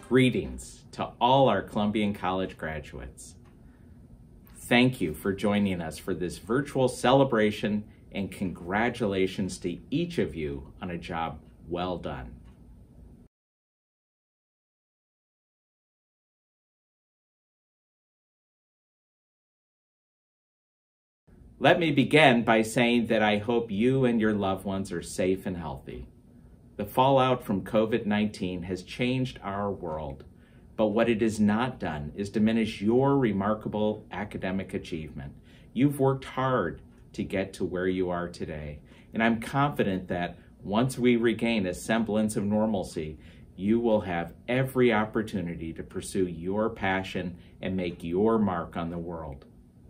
Greetings to all our Columbian College graduates. Thank you for joining us for this virtual celebration, and congratulations to each of you on a job well done. Let me begin by saying that I hope you and your loved ones are safe and healthy. The fallout from COVID-19 has changed our world, but what it has not done is diminish your remarkable academic achievement. You've worked hard to get to where you are today, and I'm confident that once we regain a semblance of normalcy, you will have every opportunity to pursue your passion and make your mark on the world.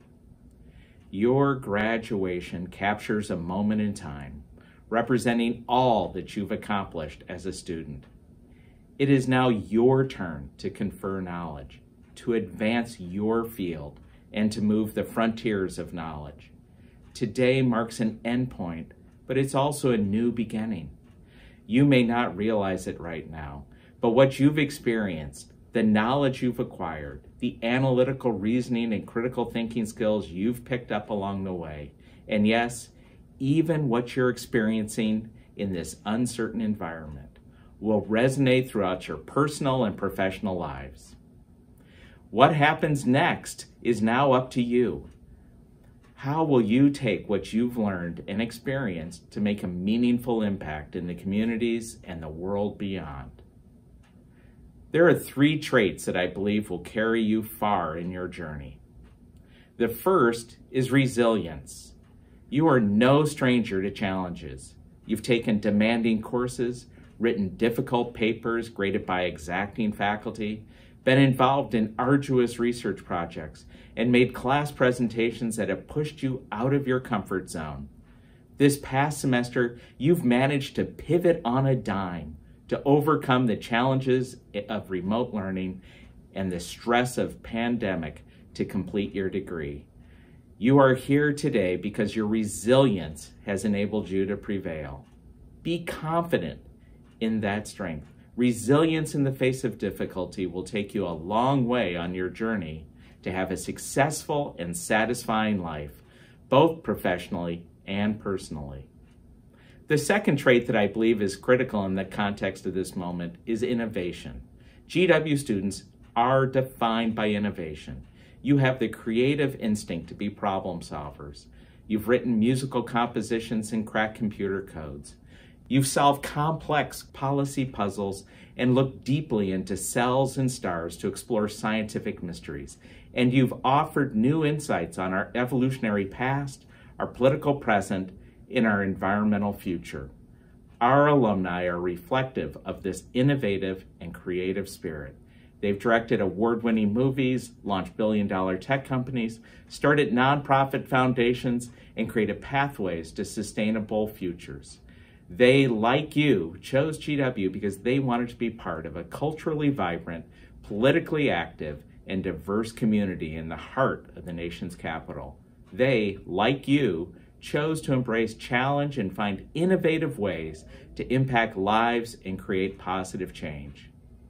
Your graduation captures a moment in time, representing all that you've accomplished as a student. It is now your turn to confer knowledge, to advance your field, and to move the frontiers of knowledge. Today marks an endpoint, but it's also a new beginning. You may not realize it right now, but what you've experienced, the knowledge you've acquired, the analytical reasoning and critical thinking skills you've picked up along the way, and yes, even what you're experiencing in this uncertain environment will resonate throughout your personal and professional lives. What happens next is now up to you. How will you take what you've learned and experienced to make a meaningful impact in the communities and the world beyond? There are 3 traits that I believe will carry you far in your journey. The first is resilience. You are no stranger to challenges. You've taken demanding courses, written difficult papers graded by exacting faculty, been involved in arduous research projects, and made class presentations that have pushed you out of your comfort zone. This past semester, you've managed to pivot on a dime to overcome the challenges of remote learning and the stress of pandemic to complete your degree. You are here today because your resilience has enabled you to prevail. Be confident in that strength. Resilience in the face of difficulty will take you a long way on your journey to have a successful and satisfying life, both professionally and personally. The second trait that I believe is critical in the context of this moment is innovation. GW students are defined by innovation. You have the creative instinct to be problem solvers. You've written musical compositions and cracked computer codes. You've solved complex policy puzzles and looked deeply into cells and stars to explore scientific mysteries. And you've offered new insights on our evolutionary past, our political present, and our environmental future. Our alumni are reflective of this innovative and creative spirit. They've directed award-winning movies, launched billion-dollar tech companies, started nonprofit foundations, and created pathways to sustainable futures. They, like you, chose GW because they wanted to be part of a culturally vibrant, politically active, and diverse community in the heart of the nation's capital. They, like you, chose to embrace challenge and find innovative ways to impact lives and create positive change.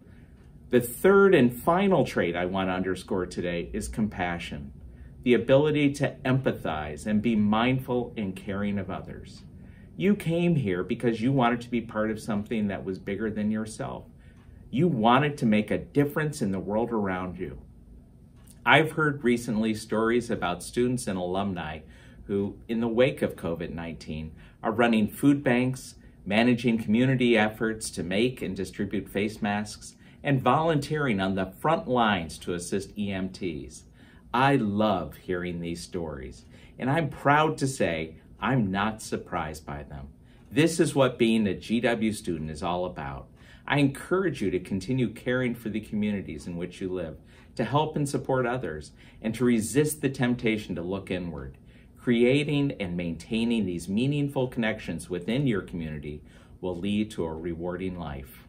The third and final trait I want to underscore today is compassion, the ability to empathize and be mindful and caring of others. You came here because you wanted to be part of something that was bigger than yourself. You wanted to make a difference in the world around you. I've heard recently stories about students and alumni who, in the wake of COVID-19, are running food banks, managing community efforts to make and distribute face masks, and volunteering on the front lines to assist EMTs. I love hearing these stories, and I'm proud to say I'm not surprised by them. This is what being a GW student is all about. I encourage you to continue caring for the communities in which you live, to help and support others, and to resist the temptation to look inward. Creating and maintaining these meaningful connections within your community will lead to a rewarding life.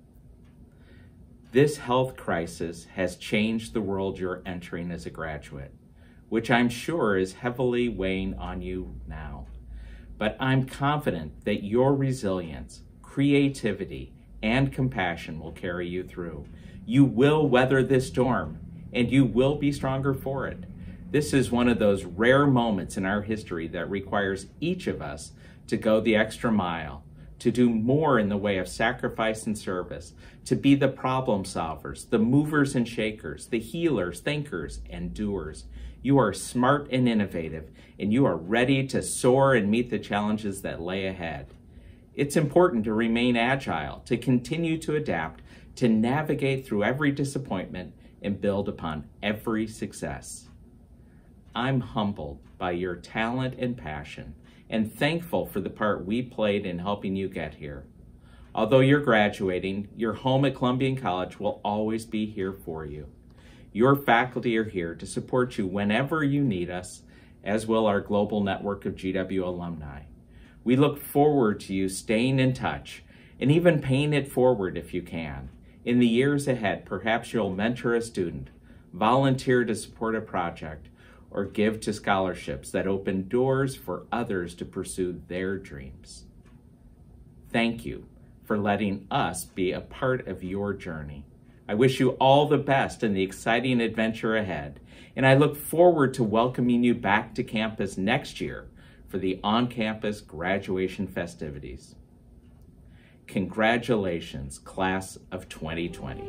This health crisis has changed the world you're entering as a graduate, which I'm sure is heavily weighing on you now. But I'm confident that your resilience, creativity, and compassion will carry you through. You will weather this storm, and you will be stronger for it. This is one of those rare moments in our history that requires each of us to go the extra mile, to do more in the way of sacrifice and service, to be the problem solvers, the movers and shakers, the healers, thinkers, and doers. You are smart and innovative, and you are ready to soar and meet the challenges that lay ahead. It's important to remain agile, to continue to adapt, to navigate through every disappointment and build upon every success. I'm humbled by your talent and passion, and thankful for the part we played in helping you get here. Although you're graduating, your home at Columbian College will always be here for you. Your faculty are here to support you whenever you need us, as will our global network of GW alumni. We look forward to you staying in touch and even paying it forward if you can. In the years ahead, perhaps you'll mentor a student, volunteer to support a project, or give to scholarships that open doors for others to pursue their dreams. Thank you for letting us be a part of your journey. I wish you all the best in the exciting adventure ahead, and I look forward to welcoming you back to campus next year for the on-campus graduation festivities. Congratulations, class of 2020.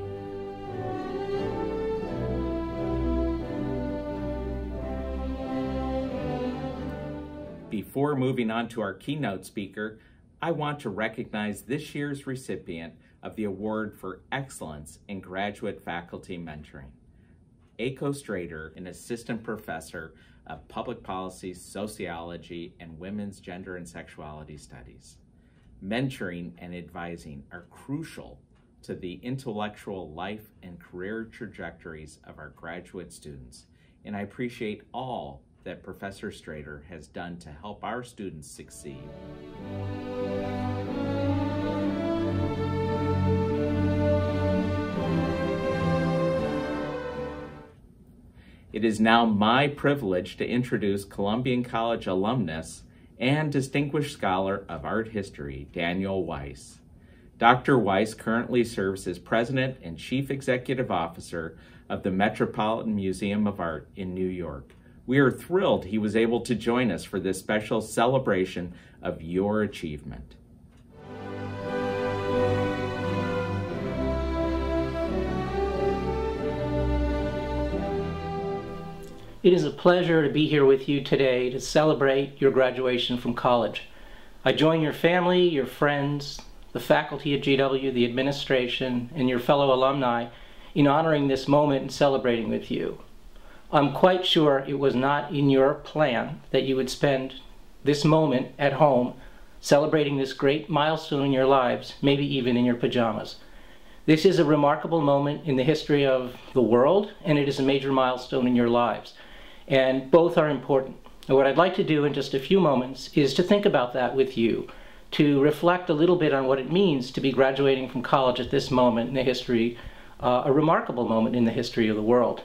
Before moving on to our keynote speaker, I want to recognize this year's recipient of the Award for Excellence in Graduate Faculty Mentoring. Aiko Strader, an assistant professor of public policy, sociology, and women's gender and sexuality studies. Mentoring and advising are crucial to the intellectual life and career trajectories of our graduate students, and I appreciate all that Professor Strader has done to help our students succeed. It is now my privilege to introduce Columbian College alumnus and Distinguished Scholar of Art History, Daniel Weiss. Dr. Weiss currently serves as President and Chief Executive Officer of the Metropolitan Museum of Art in New York. We are thrilled he was able to join us for this special celebration of your achievement. It is a pleasure to be here with you today to celebrate your graduation from college. I join your family, your friends, the faculty at GW, the administration, and your fellow alumni in honoring this moment and celebrating with you. I'm quite sure it was not in your plan that you would spend this moment at home celebrating this great milestone in your lives, maybe even in your pajamas. This is a remarkable moment in the history of the world, and it is a major milestone in your lives. And both are important. And what I'd like to do in just a few moments is to think about that with you, to reflect a little bit on what it means to be graduating from college at this moment in the history, a remarkable moment in the history of the world.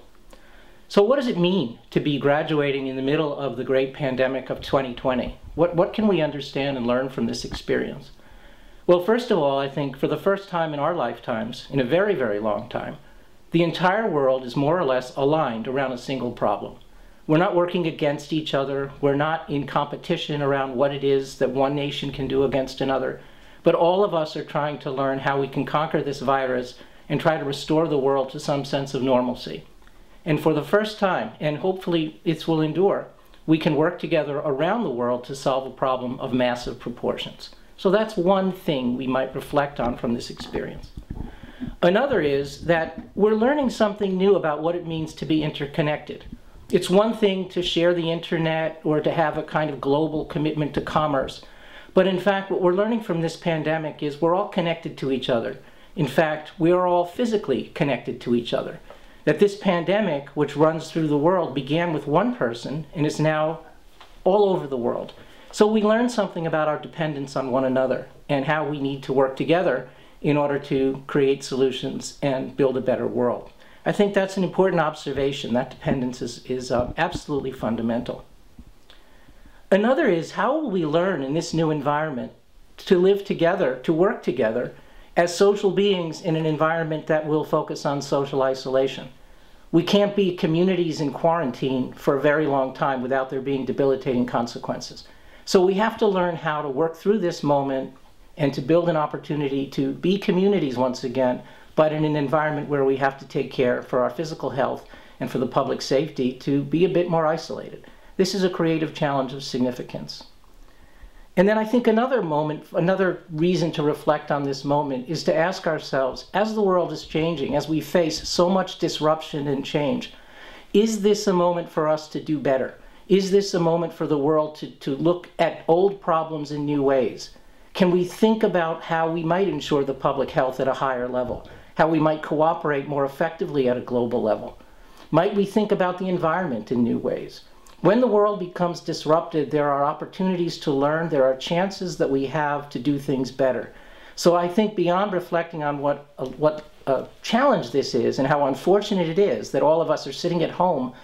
So what does it mean to be graduating in the middle of the great pandemic of 2020? What can we understand and learn from this experience? Well, first of all, I think for the first time in our lifetimes, in a very, very long time, the entire world is more or less aligned around a single problem. We're not working against each other. We're not in competition around what it is that one nation can do against another. But all of us are trying to learn how we can conquer this virus and try to restore the world to some sense of normalcy. And for the first time, and hopefully it will endure, we can work together around the world to solve a problem of massive proportions. So that's one thing we might reflect on from this experience. Another is that we're learning something new about what it means to be interconnected. It's one thing to share the internet or to have a kind of global commitment to commerce. But in fact, what we're learning from this pandemic is we're all connected to each other. In fact, we are all physically connected to each other. That this pandemic, which runs through the world, began with one person and is now all over the world. So we learn something about our dependence on one another and how we need to work together in order to create solutions and build a better world. I think that's an important observation. That dependence is absolutely fundamental. Another is, how will we learn in this new environment to live together, to work together as social beings in an environment that will focus on social isolation. We can't be communities in quarantine for a very long time without there being debilitating consequences. So we have to learn how to work through this moment and to build an opportunity to be communities once again, but in an environment where we have to take care for our physical health and for the public safety to be a bit more isolated. This is a creative challenge of significance. And then I think another reason to reflect on this moment is to ask ourselves, as the world is changing, as we face so much disruption and change, is this a moment for us to do better? Is this a moment for the world to look at old problems in new ways? Can we think about how we might ensure the public health at a higher level? How we might cooperate more effectively at a global level? Might we think about the environment in new ways? When the world becomes disrupted, there are opportunities to learn, there are chances that we have to do things better. So I think beyond reflecting on what a challenge this is and how unfortunate it is that all of us are sitting at home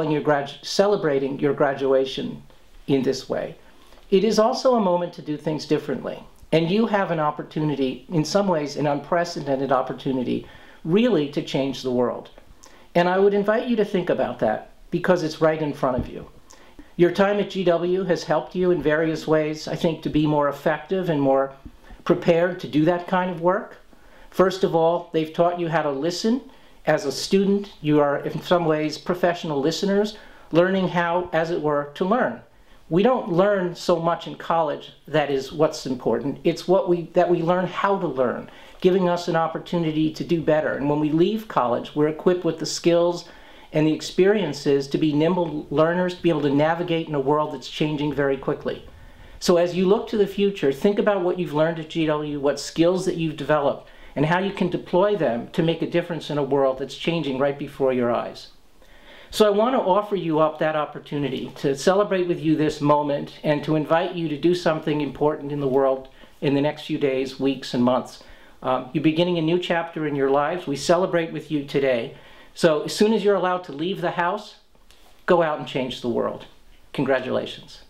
celebrating your graduation in this way, it is also a moment to do things differently. And you have an opportunity, in some ways an unprecedented opportunity, really to change the world. And I would invite you to think about that, because it's right in front of you. Your time at GW has helped you in various ways, I think, to be more effective and more prepared to do that kind of work. First of all, they've taught you how to listen. As a student, you are in some ways professional listeners, learning how, as it were, to learn. We don't learn so much in college that is what's important. It's that we learn how to learn, giving us an opportunity to do better. And when we leave college, we're equipped with the skills and the experiences to be nimble learners, to be able to navigate in a world that's changing very quickly. So as you look to the future, think about what you've learned at GW, what skills that you've developed, and how you can deploy them to make a difference in a world that's changing right before your eyes. So I want to offer you up that opportunity to celebrate with you this moment and to invite you to do something important in the world in the next few days, weeks, and months. You're beginning a new chapter in your lives. We celebrate with you today. So as soon as you're allowed to leave the house, go out and change the world. Congratulations.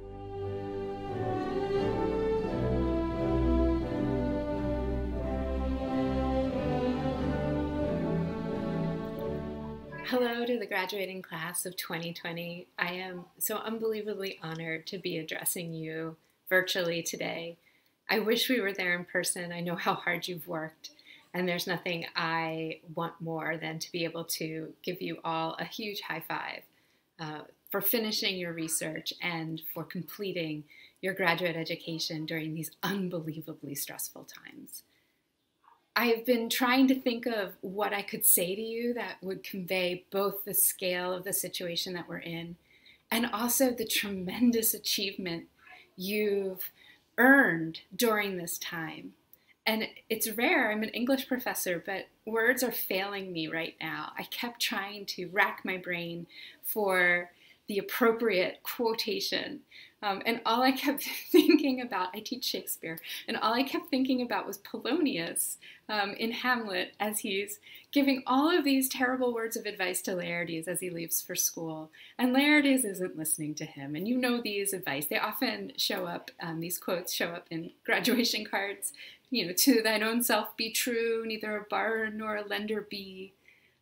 Hello to the graduating class of 2020. I am so unbelievably honored to be addressing you virtually today. I wish we were there in person. I know how hard you've worked. And there's nothing I want more than to be able to give you all a huge high five for finishing your research and for completing your graduate education during these unbelievably stressful times. I've been trying to think of what I could say to you that would convey both the scale of the situation that we're in and also the tremendous achievement you've earned during this time. And it's rare, I'm an English professor, but words are failing me right now. I kept trying to rack my brain for the appropriate quotation. And all I kept thinking about, I teach Shakespeare, and all I kept thinking about was Polonius in Hamlet as he's giving all of these terrible words of advice to Laertes as he leaves for school. And Laertes isn't listening to him. And you know these advice. They often show up, these quotes show up in graduation cards. You know, to thine own self be true, neither a borrower nor a lender be.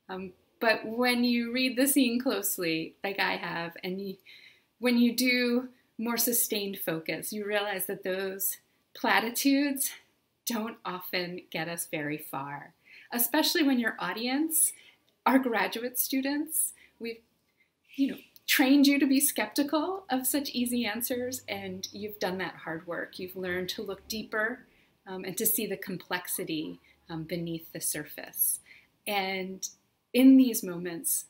But when you read the scene closely, like I have, and when you do more sustained focus, you realize that those platitudes don't often get us very far, especially when your audience are graduate students. We've, trained you to be skeptical of such easy answers, and you've done that hard work. You've learned to look deeper and to see the complexity beneath the surface. And in these moments,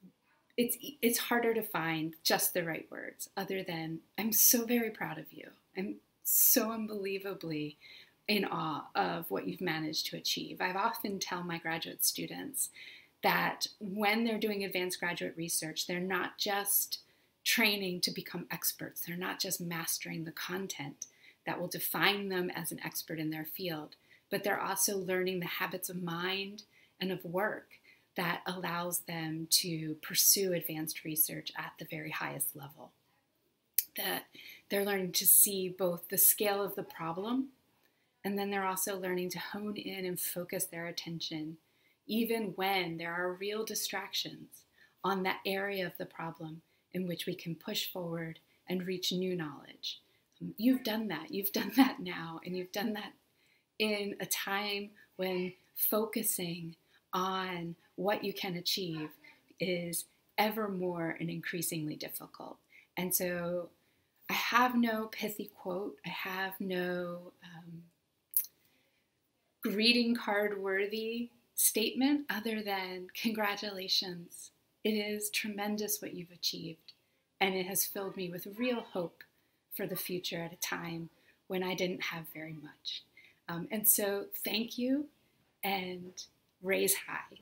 it's harder to find just the right words other than, I'm so very proud of you. I'm so unbelievably in awe of what you've managed to achieve. I've often tell my graduate students that when they're doing advanced graduate research, they're not just training to become experts. They're not just mastering the content that will define them as an expert in their field, but they're also learning the habits of mind and of work that allows them to pursue advanced research at the very highest level. That they're learning to see both the scale of the problem And then they're also learning to hone in and focus their attention, even when there are real distractions, on that area of the problem in which we can push forward and reach new knowledge. You've done that. You've done that now, and you've done that in a time when focusing on what you can achieve is ever more and increasingly difficult. And so I have no pithy quote. I have no greeting card worthy statement other than congratulations. It is tremendous what you've achieved, and it has filled me with real hope for the future at a time when I didn't have very much. And so thank you, and raise high.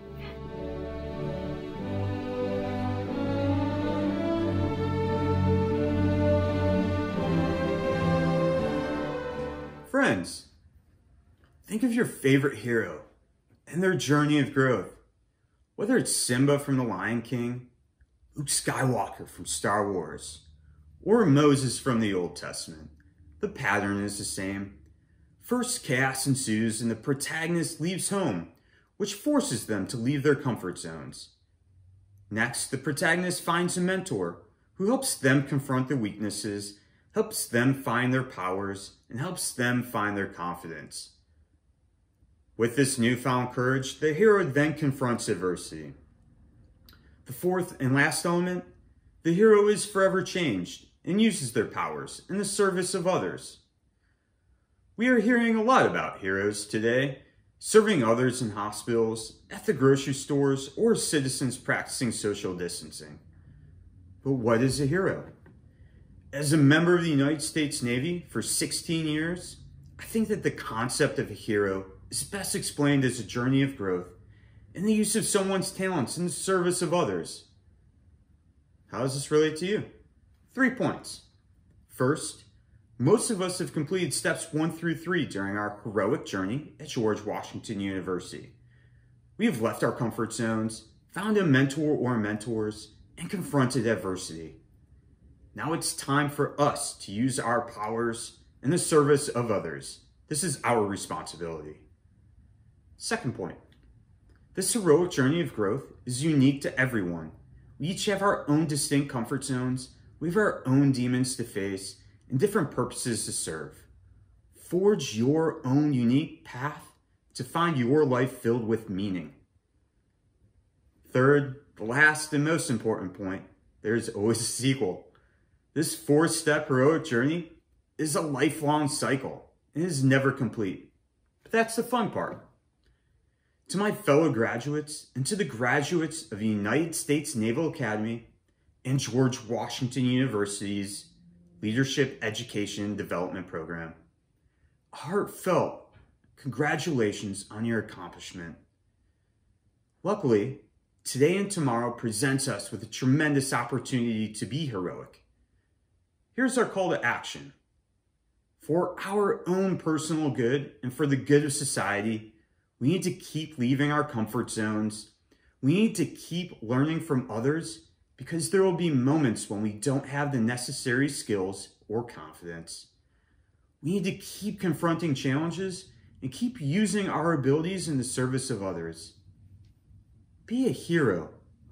Friends, think of your favorite hero and their journey of growth. Whether it's Simba from The Lion King, Luke Skywalker from Star Wars, or Moses from the Old Testament, the pattern is the same. First, chaos ensues and the protagonist leaves home, which forces them to leave their comfort zones. Next, the protagonist finds a mentor who helps them confront their weaknesses, helps them find their powers, and helps them find their confidence. With this newfound courage, the hero then confronts adversity. The fourth and last element, the hero is forever changed and uses their powers in the service of others. We are hearing a lot about heroes today, serving others in hospitals, at the grocery stores, or citizens practicing social distancing. But what is a hero? As a member of the United States Navy for 16 years, I think that the concept of a hero is best explained as a journey of growth and the use of someone's talents in the service of others. How does this relate to you? 3 points. First, most of us have completed steps 1 through 3 during our heroic journey at George Washington University. We have left our comfort zones, found a mentor or mentors, and confronted adversity. Now it's time for us to use our powers in the service of others. This is our responsibility. Second point, this heroic journey of growth is unique to everyone. We each have our own distinct comfort zones, we have our own demons to face, and different purposes to serve. Forge your own unique path to find your life filled with meaning. Third, the last and most important point, there's always a sequel. This 4-step heroic journey is a lifelong cycle and is never complete. But that's the fun part. To my fellow graduates and to the graduates of the United States Naval Academy and George Washington University's Leadership Education and Development Program, a heartfelt congratulations on your accomplishment. Luckily, today and tomorrow presents us with a tremendous opportunity to be heroic. Here's our call to action. For our own personal good and for the good of society, we need to keep leaving our comfort zones. We need to keep learning from others because there will be moments when we don't have the necessary skills or confidence. We need to keep confronting challenges and keep using our abilities in the service of others. Be a hero.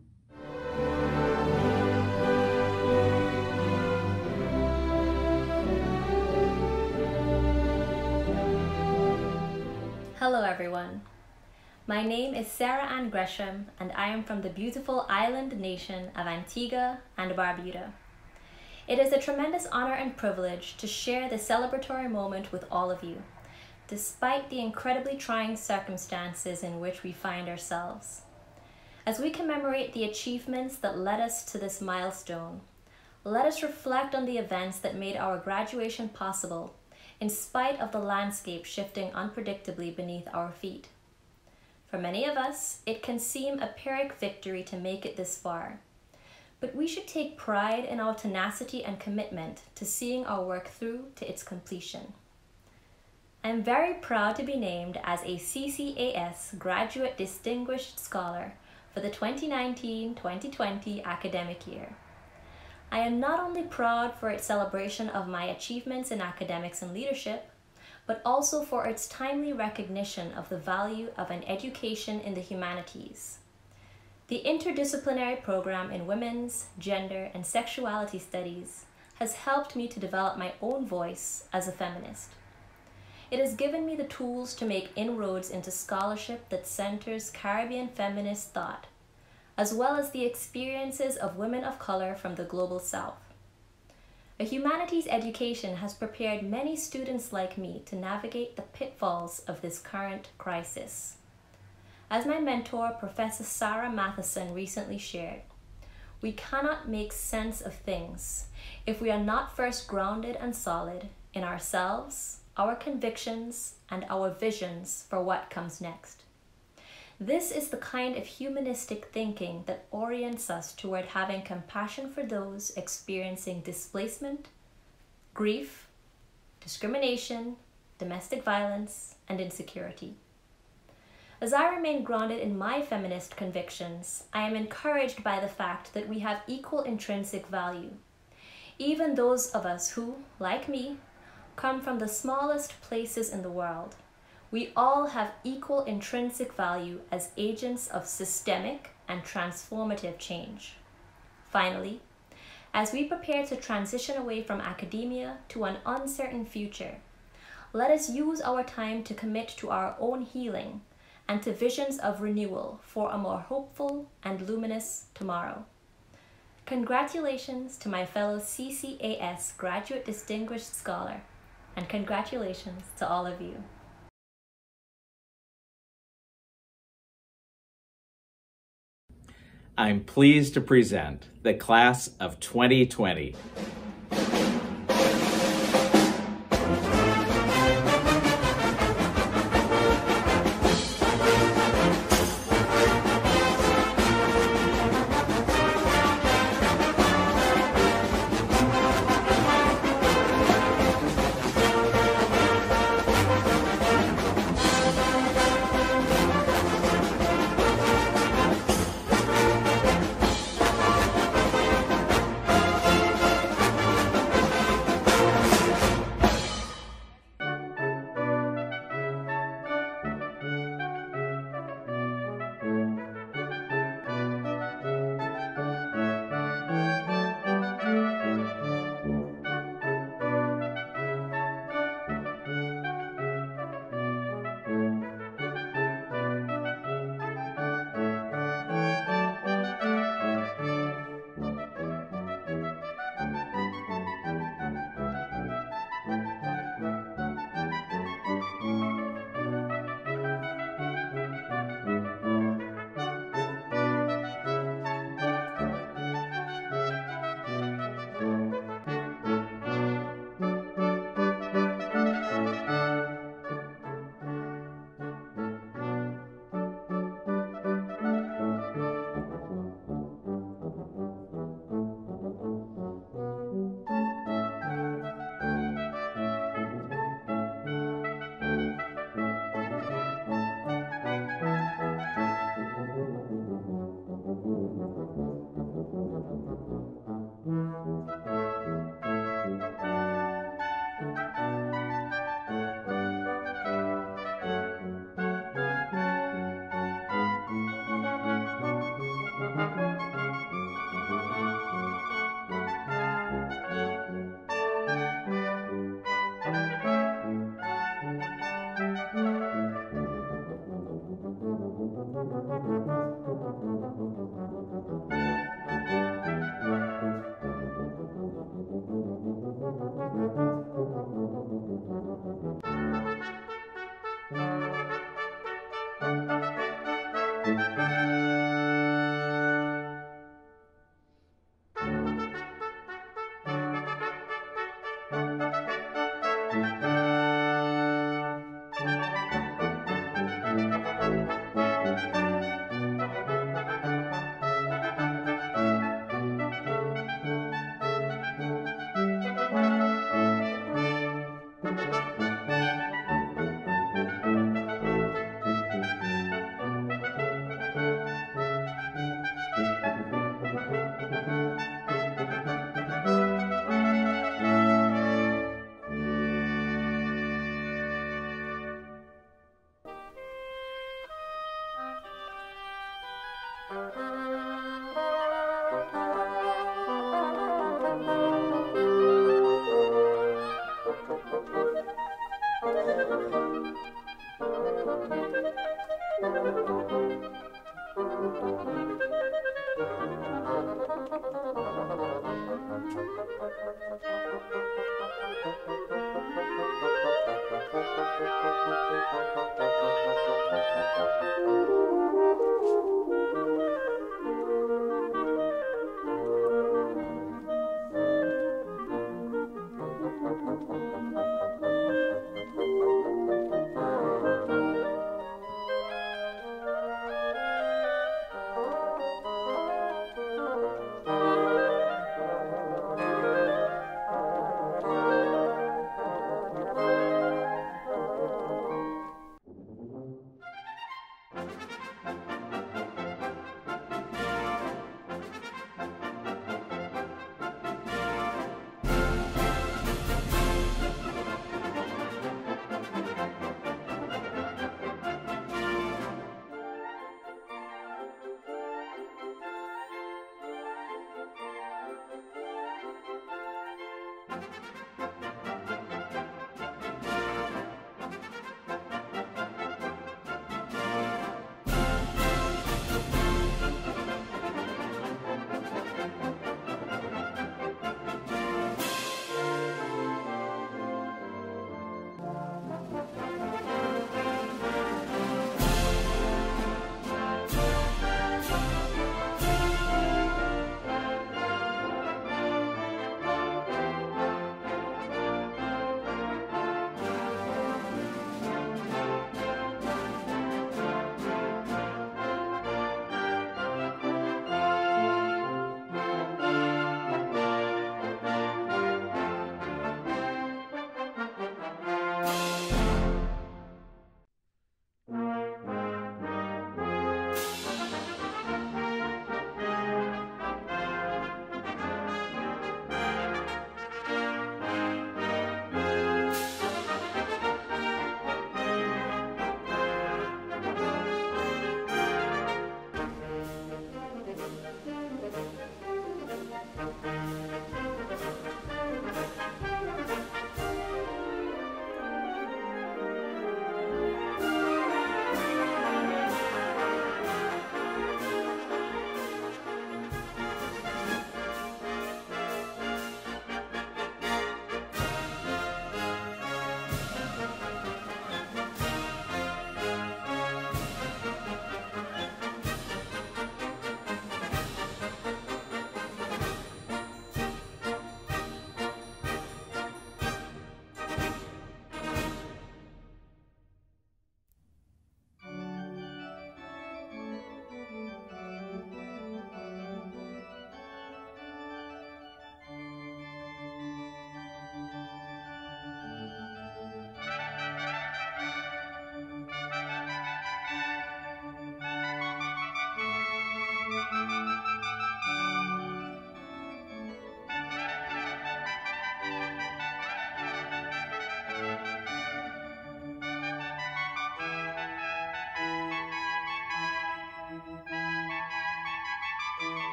Hello everyone. My name is Sarah Ann Gresham and I am from the beautiful island nation of Antigua and Barbuda. It is a tremendous honor and privilege to share this celebratory moment with all of you, despite the incredibly trying circumstances in which we find ourselves. As we commemorate the achievements that led us to this milestone, let us reflect on the events that made our graduation possible in spite of the landscape shifting unpredictably beneath our feet. For many of us, it can seem a Pyrrhic victory to make it this far, but we should take pride in our tenacity and commitment to seeing our work through to its completion. I am very proud to be named as a CCAS Graduate Distinguished Scholar for the 2019-2020 academic year. I am not only proud for its celebration of my achievements in academics and leadership, but also for its timely recognition of the value of an education in the humanities. The interdisciplinary program in women's, gender, and sexuality studies has helped me to develop my own voice as a feminist. It has given me the tools to make inroads into scholarship that centers Caribbean feminist thought, as well as the experiences of women of color from the global South. A humanities education has prepared many students like me to navigate the pitfalls of this current crisis. As my mentor, Professor Sarah Matheson, recently shared, we cannot make sense of things if we are not first grounded and solid in ourselves, our convictions, and our visions for what comes next. This is the kind of humanistic thinking that orients us toward having compassion for those experiencing displacement, grief, discrimination, domestic violence, and insecurity. As I remain grounded in my feminist convictions, I am encouraged by the fact that we have equal intrinsic value. Even those of us who, like me, come from the smallest places in the world, we all have equal intrinsic value as agents of systemic and transformative change. Finally, as we prepare to transition away from academia to an uncertain future, let us use our time to commit to our own healing and to visions of renewal for a more hopeful and luminous tomorrow. Congratulations to my fellow CCAS Graduate Distinguished Scholar, and congratulations to all of you. I'm pleased to present the class of 2020.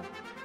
Chicago.